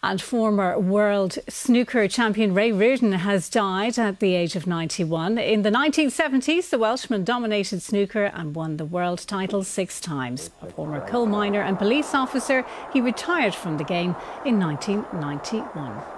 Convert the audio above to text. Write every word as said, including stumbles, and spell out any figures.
And former world snooker champion Ray Reardon has died at the age of ninety-one. In the nineteen seventies, the Welshman dominated snooker and won the world title six times. A former coal miner and police officer, he retired from the game in nineteen ninety-one.